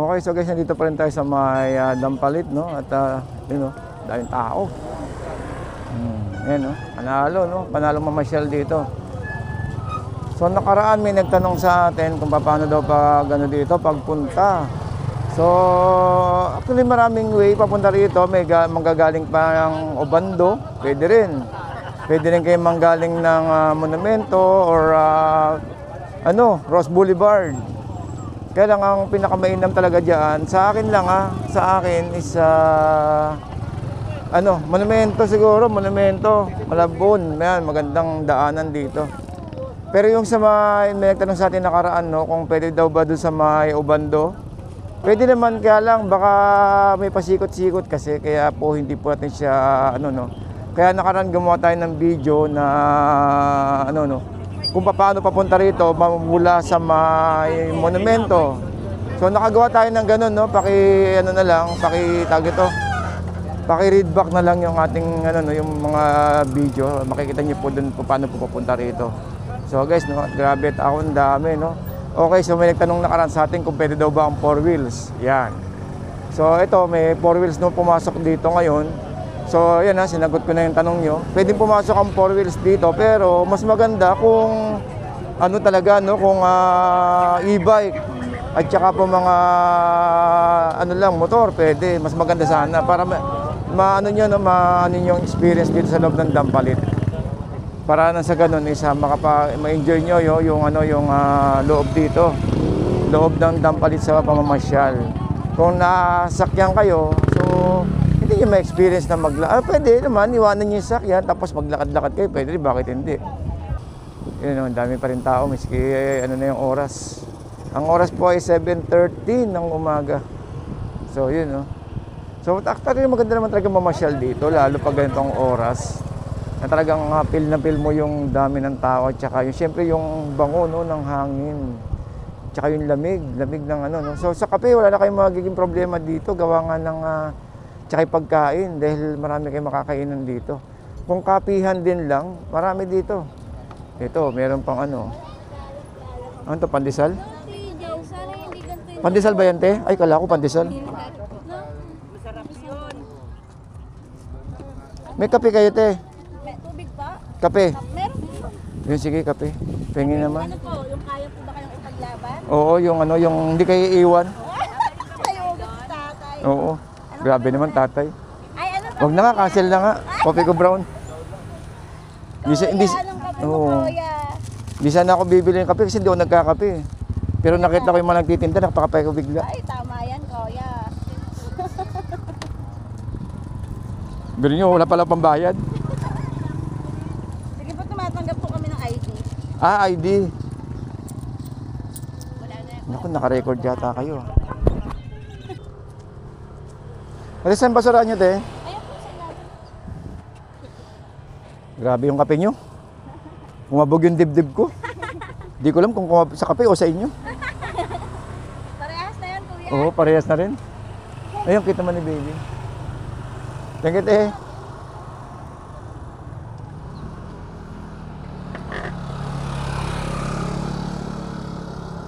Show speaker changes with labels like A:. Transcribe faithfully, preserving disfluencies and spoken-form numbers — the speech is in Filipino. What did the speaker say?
A: Okay, so guys, nandito pa rin tayo sa may uh, Dampalit, no? At uh, yun, no? Daming tao. Hmm, yan, no? Panalo, no? Panalo mamasyal dito. So nakaraan may nagtanong sa atin kung paano daw pag ano dito, pagpunta. So actually maraming way papunta rito. May manggagaling pa ng Obando, pwede rin. Pwede rin kayo manggaling ng uh, Monumento or uh, ano, Ross Boulevard. Kaya lang ang pinakamainam talaga diyan, sa akin lang ha, sa akin is uh, ano, Monumento siguro, Monumento, Malabon, yan, magandang daanan dito. Pero yung sa may, may nagtanong sa atin nakaraan, no, kung pwede daw ba doon sa may Obando, pwede naman, kaya lang baka may pasikot-sikot kasi, kaya po hindi po natin siya, ano no. Kaya nakaraan gumawa tayo ng video na, ano no, kung paano papunta rito, mula sa may Monumento. So nakagawa tayo ng ganun, no, paki, ano na lang, paki, tag ito, paki-read back na lang yung ating, ano no, yung mga video, makikita niyo po doon kung paano po papunta rito. So guys, no, grabe at ako ang dami, no. Okay, so may nagtanong nakaraan sa atin kung pwede daw ba ang four wheels. Yan. So ito, may four wheels no pumasok dito ngayon. So yan ha, sinagot ko na yung tanong nyo. Pwede pumasok ang four wheels dito, pero mas maganda kung ano talaga, no, kung uh, e-bike at saka po mga ano lang, motor, pwede. Mas maganda sana para ma, ma ano nyo, no, ma ano yung experience dito sa loob ng Dampalit. Para nang sa ganun isa makapa ma-enjoy nyo yo, yung ano yung uh, loob dito. Loob ng Dampalit sa pamamasyal. Kung nasakyan kayo, so hindi nyo ma-experience na magla... Ah, pwede naman, iwanan nyo yung sakyan tapos maglakad-lakad kayo. Pwede rin, bakit hindi? Yun, ang dami pa rin tao, miski ano na yung oras. Ang oras po ay seven thirty ng umaga. So yun, no. So actually maganda naman talaga mamasyal dito, lalo pag ganitong oras. Na talagang uh, feel na feel mo yung dami ng tao at saka yung syempre yung bango, no, ng hangin. Tsaka yung lamig, lamig ng ano, no. So sa kape wala na kayong magiging problema dito, gawa nga ng uh, tsaka yung pagkain dahil marami kayong makakainan dito. Kung kapihan din lang, marami dito. Ito, meron pang ano. Ano to, pandesal? Pandesal ba yan, te? Ay, kala ko pandesal. May kape kayo, te? Kape.
B: Meron.
A: Yun, sige, kape. Pengin naman.
B: Ano po, yung kaya po ba kayong ipaglaban?
A: Oo, yung ano, yung hindi kayo iiwan.
B: Kayo ugat tatay.
A: Oo. Grabe naman, tatay.
B: Ay, ano po?
A: Huwag na nga, cancel na nga. Coffee ko brown. Hindi sa, hindi,
B: Anong kape mo,
A: oo.
B: kuya?
A: Hindi sana ako bibili ng kape kasi hindi ako nagkakape. Pero nakita ko yung mga nagtitinda, nakapakape ko bigla.
B: Ay, tama yan, kuya.
A: Ganun nyo, wala pala pambayad.
B: Sige po, tumatanggap po kami ng I D.
A: Ah, I D.
B: Wala na.
A: Naku, naka-record yata kayo. Kasi saan basura nyo, te?
B: Ayun po, sa natin.
A: Grabe yung kape nyo. Umabog yung dibdib ko. Di ko alam kung kumab- sa kape o sa inyo.
B: Parehas na yan, kuya.
A: Oo, parehas na rin. Ayun, kita man ni baby. Thank you, te.